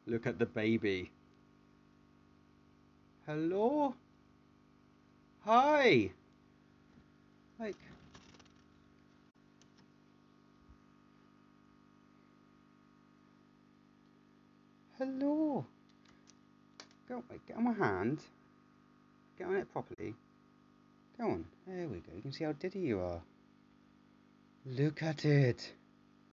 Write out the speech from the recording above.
Look at the baby. Hello? Hi! Like... Hello! Go, get on my hand. Get on it properly. Go on. There we go. You can see how diddy you are. Look at it.